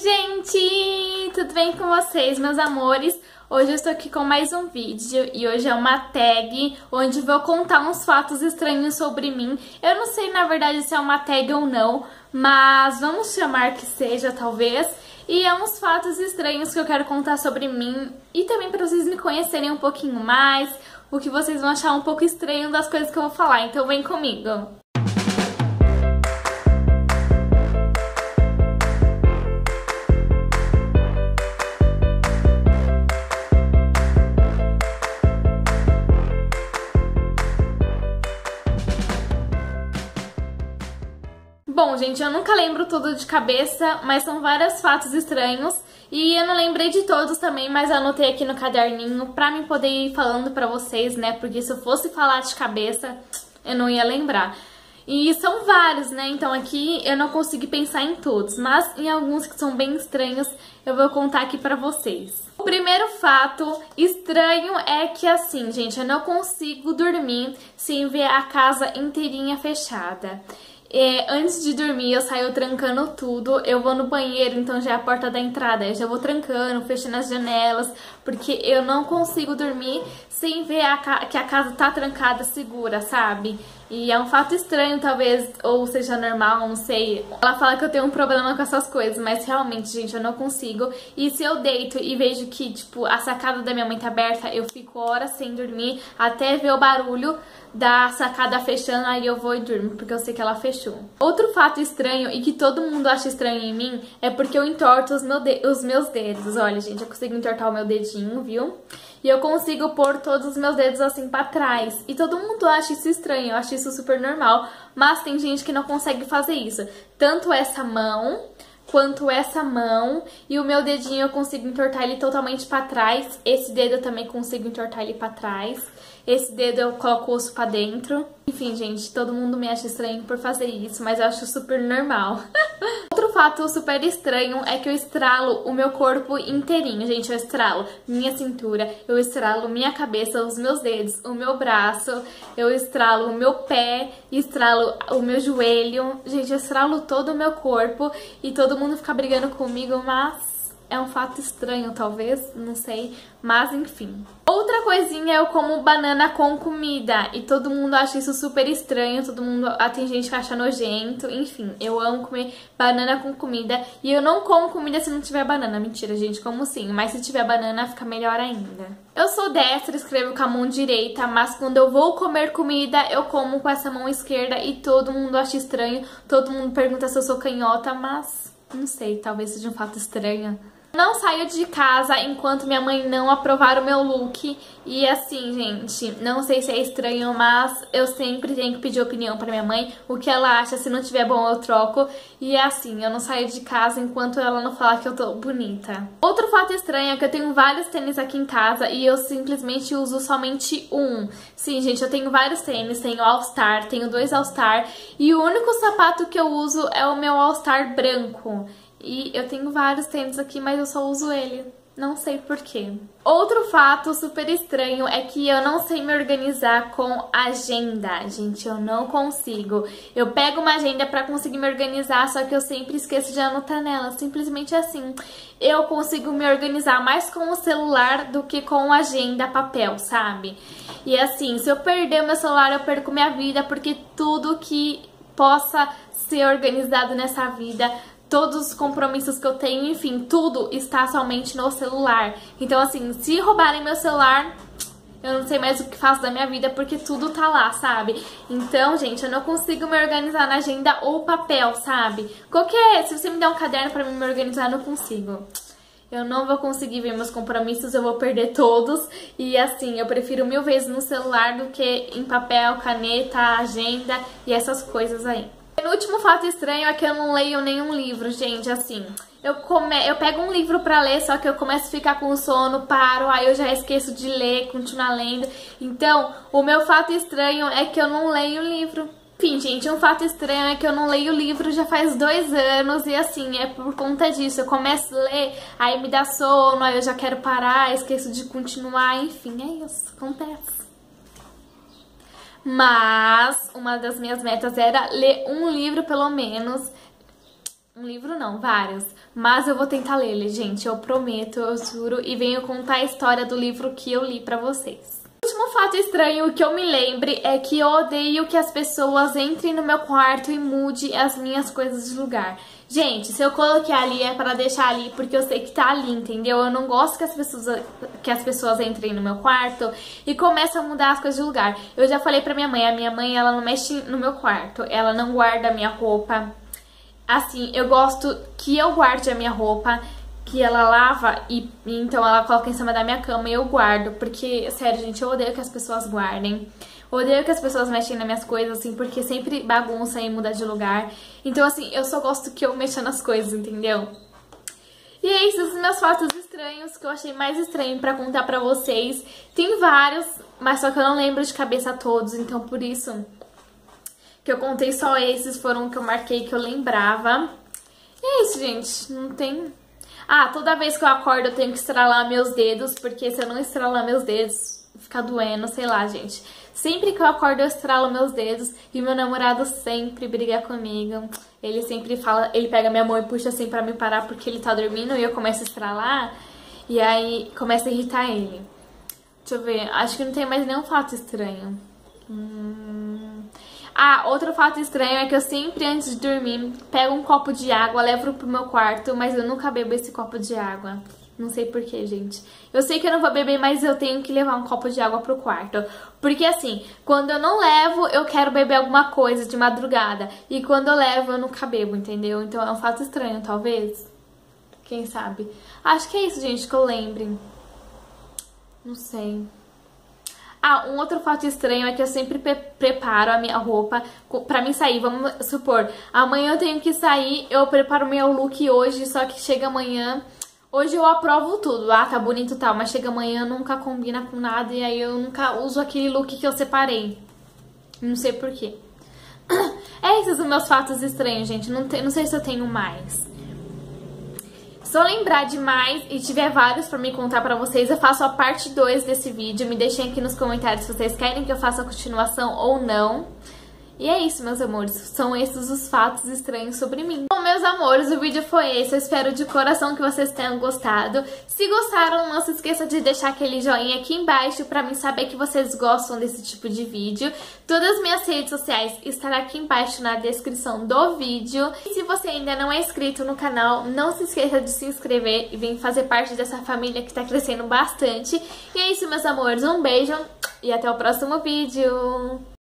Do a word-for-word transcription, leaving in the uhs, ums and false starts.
gente! Tudo bem com vocês, meus amores? Hoje eu estou aqui com mais um vídeo e hoje é uma tag onde vou contar uns fatos estranhos sobre mim. Eu não sei, na verdade, se é uma tag ou não, mas vamos chamar que seja, talvez. E é uns fatos estranhos que eu quero contar sobre mim e também para vocês me conhecerem um pouquinho mais, o que vocês vão achar um pouco estranho das coisas que eu vou falar. Então vem comigo! Bom, gente, eu nunca lembro tudo de cabeça, mas são vários fatos estranhos e eu não lembrei de todos também, mas eu anotei aqui no caderninho pra mim poder ir falando pra vocês, né? Porque se eu fosse falar de cabeça, eu não ia lembrar. E são vários, né? Então aqui eu não consegui pensar em todos, mas em alguns que são bem estranhos eu vou contar aqui pra vocês. O primeiro fato estranho é que assim, gente, eu não consigo dormir sem ver a casa inteirinha fechada. É, antes de dormir eu saio trancando tudo, eu vou no banheiro, então já é a porta da entrada, eu já vou trancando, fechando as janelas, porque eu não consigo dormir sem ver a que a casa tá trancada, segura, sabe? E é um fato estranho, talvez, ou seja normal, não sei. Ela fala que eu tenho um problema com essas coisas, mas realmente, gente, eu não consigo. E se eu deito e vejo que, tipo, a sacada da minha mãe tá aberta, eu fico horas sem dormir, até ver o barulho da sacada fechando, aí eu vou e durmo, porque eu sei que ela fechou. Outro fato estranho, e que todo mundo acha estranho em mim, é porque eu entorto os, meu de os meus dedos. Olha, gente, eu consigo entortar o meu dedinho, viu? E eu consigo pôr todos os meus dedos assim pra trás. E todo mundo acha isso estranho, eu acho isso super normal. Mas tem gente que não consegue fazer isso. Tanto essa mão, quanto essa mão. E o meu dedinho eu consigo entortar ele totalmente pra trás. Esse dedo eu também consigo entortar ele pra trás. Esse dedo eu coloco o osso pra dentro. Enfim, gente, todo mundo me acha estranho por fazer isso, mas eu acho super normal. Outro fato super estranho é que eu estralo o meu corpo inteirinho, gente. Eu estralo minha cintura, eu estralo minha cabeça, os meus dedos, o meu braço, eu estralo o meu pé, estralo o meu joelho. Gente, eu estralo todo o meu corpo e todo mundo fica brigando comigo, mas é um fato estranho, talvez, não sei, mas enfim. Outra coisinha, eu como banana com comida e todo mundo acha isso super estranho, todo mundo, ah, tem gente que acha nojento, enfim, eu amo comer banana com comida e eu não como comida se não tiver banana, mentira, gente, como sim, mas se tiver banana fica melhor ainda. Eu sou destra, escrevo com a mão direita, mas quando eu vou comer comida, eu como com essa mão esquerda e todo mundo acha estranho, todo mundo pergunta se eu sou canhota, mas não sei, talvez seja um fato estranho. Não saio de casa enquanto minha mãe não aprovar o meu look. E assim, gente, não sei se é estranho, mas eu sempre tenho que pedir opinião pra minha mãe. O que ela acha, se não tiver bom eu troco. E é assim, eu não saio de casa enquanto ela não falar que eu tô bonita. Outro fato estranho é que eu tenho vários tênis aqui em casa e eu simplesmente uso somente um. Sim, gente, eu tenho vários tênis, tenho All Star, tenho dois All Star. E o único sapato que eu uso é o meu All Star branco. E eu tenho vários tênis aqui, mas eu só uso ele. Não sei porquê. Outro fato super estranho é que eu não sei me organizar com agenda. Gente, eu não consigo. Eu pego uma agenda pra conseguir me organizar, só que eu sempre esqueço de anotar nela. Simplesmente assim. Eu consigo me organizar mais com o celular do que com agenda papel, sabe? E assim, se eu perder o meu celular, eu perco minha vida, porque tudo que possa ser organizado nessa vida, todos os compromissos que eu tenho, enfim, tudo está somente no celular. Então, assim, se roubarem meu celular, eu não sei mais o que faço da minha vida, porque tudo tá lá, sabe? Então, gente, eu não consigo me organizar na agenda ou papel, sabe? Qualquer, se você me der um caderno pra mim me organizar, eu não consigo. Eu não vou conseguir ver meus compromissos, eu vou perder todos. E assim, eu prefiro mil vezes no celular do que em papel, caneta, agenda e essas coisas aí. O último fato estranho é que eu não leio nenhum livro, gente, assim, eu, come... eu pego um livro pra ler, só que eu começo a ficar com sono, paro, aí eu já esqueço de ler, continuar lendo. Então, o meu fato estranho é que eu não leio livro. Enfim, gente, um fato estranho é que eu não leio livro já faz dois anos e assim, é por conta disso, eu começo a ler, aí me dá sono, aí eu já quero parar, esqueço de continuar, enfim, é isso, acontece. Mas uma das minhas metas era ler um livro pelo menos Um livro não, vários. Mas eu vou tentar ler ele, gente. Eu prometo, eu juro. E venho contar a história do livro que eu li pra vocês. O último fato estranho que eu me lembre é que eu odeio que as pessoas entrem no meu quarto e mude as minhas coisas de lugar. Gente, se eu coloquei ali é pra deixar ali porque eu sei que tá ali, entendeu? Eu não gosto que as pessoas, que as pessoas entrem no meu quarto e comecem a mudar as coisas de lugar. Eu já falei pra minha mãe, a minha mãe ela não mexe no meu quarto, ela não guarda a minha roupa. Assim, eu gosto que eu guarde a minha roupa, que ela lava e então ela coloca em cima da minha cama e eu guardo. Porque, sério, gente, eu odeio que as pessoas guardem. Odeio que as pessoas mexem nas minhas coisas, assim, porque sempre bagunça e muda de lugar. Então, assim, eu só gosto que eu mexa nas coisas, entendeu? E é isso, os meus fatos estranhos, que eu achei mais estranho pra contar pra vocês. Tem vários, mas só que eu não lembro de cabeça todos, então por isso que eu contei só esses, foram que eu marquei que eu lembrava. E é isso, gente, não tem... Ah, toda vez que eu acordo eu tenho que estralar meus dedos, porque se eu não estralar meus dedos, fica doendo, sei lá, gente. Sempre que eu acordo eu estralo meus dedos e meu namorado sempre briga comigo. Ele sempre fala, ele pega minha mão e puxa assim pra me parar porque ele tá dormindo e eu começo a estralar. E aí começa a irritar ele. Deixa eu ver, acho que não tem mais nenhum fato estranho. Hum... Ah, outro fato estranho é que eu sempre, antes de dormir, pego um copo de água, levo pro meu quarto, mas eu nunca bebo esse copo de água. Não sei porquê, gente. Eu sei que eu não vou beber, mas eu tenho que levar um copo de água pro quarto. Porque assim, quando eu não levo, eu quero beber alguma coisa de madrugada. E quando eu levo, eu nunca bebo, entendeu? Então é um fato estranho, talvez. Quem sabe? Acho que é isso, gente, que eu lembre. Não sei. Ah, um outro fato estranho é que eu sempre pre preparo a minha roupa pra mim sair. Vamos supor, amanhã eu tenho que sair, eu preparo meu look hoje, só que chega amanhã... Hoje eu aprovo tudo, ah, tá bonito e tal, mas chega amanhã nunca combina com nada e aí eu nunca uso aquele look que eu separei. Não sei porquê. É esses os meus fatos estranhos, gente, não, te, não sei se eu tenho mais. Se eu lembrar de mais e tiver vários pra me contar pra vocês, eu faço a parte dois desse vídeo. Me deixem aqui nos comentários se vocês querem que eu faça a continuação ou não. E é isso, meus amores, são esses os fatos estranhos sobre mim. Bom, meus amores, o vídeo foi esse, eu espero de coração que vocês tenham gostado. Se gostaram, não se esqueça de deixar aquele joinha aqui embaixo pra mim saber que vocês gostam desse tipo de vídeo. Todas as minhas redes sociais estarão aqui embaixo na descrição do vídeo. E se você ainda não é inscrito no canal, não se esqueça de se inscrever e vir fazer parte dessa família que tá crescendo bastante. E é isso, meus amores, um beijo e até o próximo vídeo!